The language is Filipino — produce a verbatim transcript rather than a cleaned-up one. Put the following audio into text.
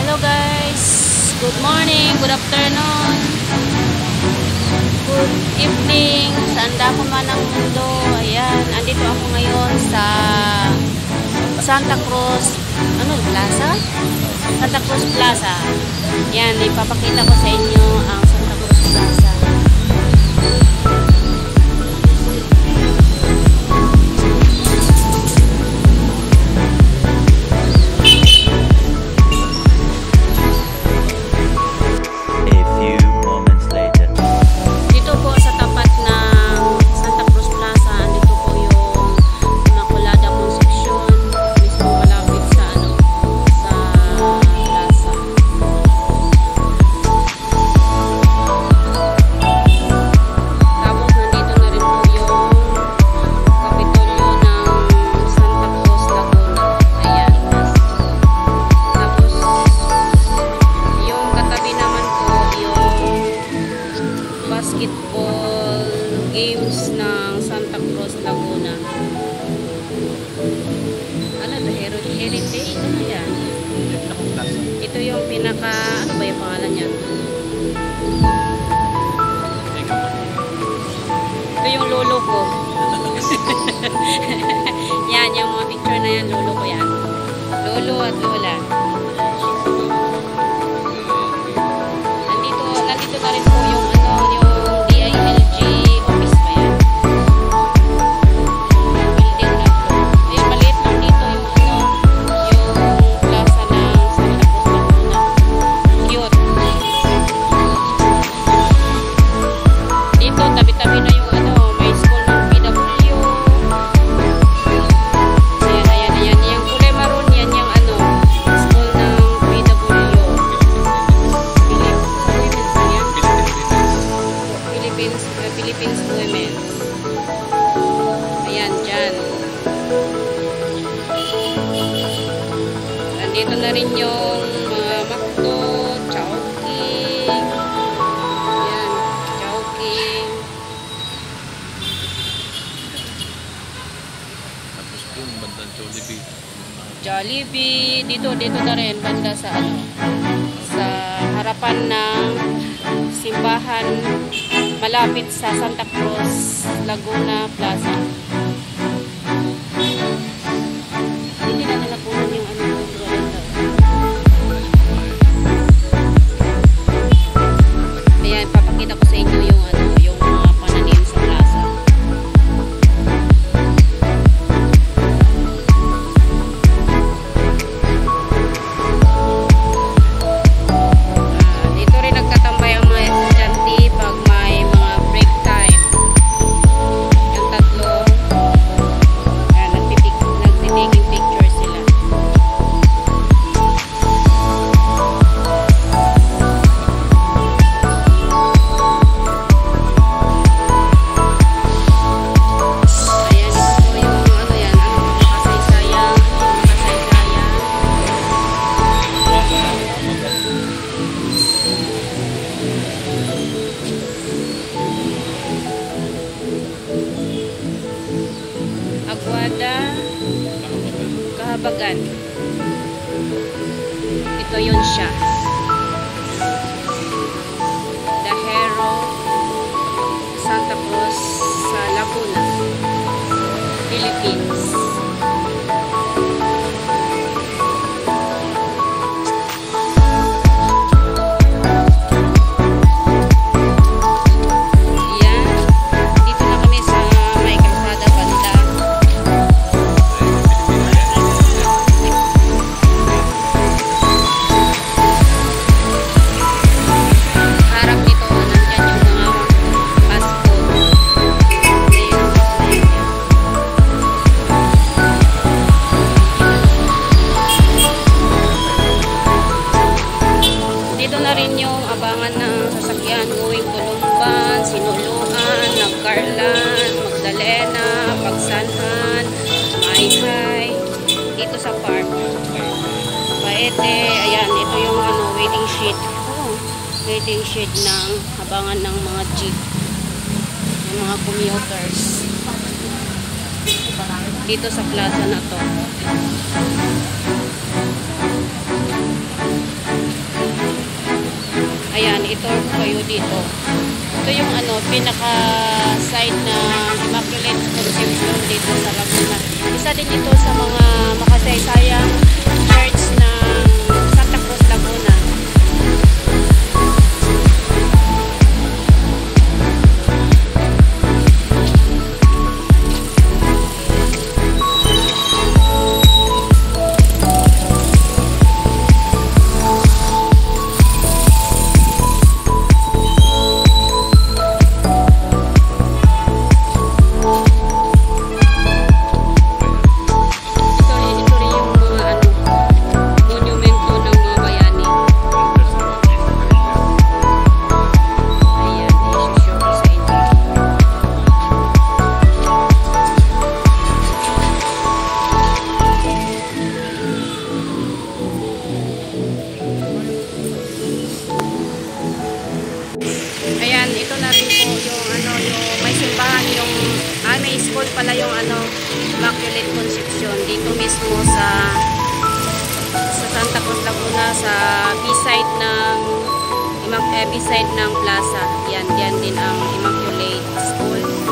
Hello guys, good morning, good afternoon, good evening, saan dako man ang mundo. Ayan, andito ako ngayon sa Santa Cruz, ano, Plaza? Santa Cruz Plaza. Yan, ipapakita ko sa inyo ang Santa Cruz Plaza. Basketball games ng Santa Cruz, Laguna. Ano ito? Heritage? Ano yan? Ito yung pinaka, ano ba yung pangalan yan? Ito yung lolo ko. Yan, yung mga picture na yan, lolo ko yan. Lolo at lola. Nandito, nandito na rin po yung ano, yung Philippines Women. Ayan, dyan. Nandito na rin yung mga Makto, Chowking. Ayan, Chowking. Tapos yung bandang Jollibee. Jollibee. Dito, dito na rin. Banda sa ano, sa harapan ng simbahan malapit sa Santa Cruz, Laguna Plaza. Hindi na nalapunan yung ano yung dito. Ayan, papakita ko sa inyo yung ano, yung mga pananim sa plaza. Ah, dito rin nagtatambay ang mga estudyante pag may mga break time. Yung tatlo, ayan, nagtitik, nagtitaking picture sila. Ayan, ito po yung ano yan, ano, makasaysayan, makasaysayan. Aguada, Kahabagan. Ito yun siya. The Hero, Santa Cruz sa Laguna, Philippines. Yan. Dito na kami sa may kalsada banda. Harap nito, nandyan yung mga fast food. Dito na rin yung abangan ng sasakyan going to Lumban, Sinuluan, Nagcarlan, Magdalena, Pagsanhan, Mayhay. Dito sa park. Paete, ayan, ito yung ano, waiting shed. Oh, waiting shed ng abangan ng mga jeep. Ng mga commuters. Dito sa plaza na to. i-tour ko kayo dito. Ito yung ano, pinaka site na Immaculate Conception dito sa Laguna. Isa din ito sa mga makasaysayang church ng Santa Cruz, Laguna. Ayan, ito na rin po yung ano, yung may simbahan yung ah, may school pala yung ano, Immaculate Conception dito mismo sa sa Santa Cruz, Laguna, sa B-side ng Immac- eh, B-side ng plaza. Yan, yan din ang Immaculate School.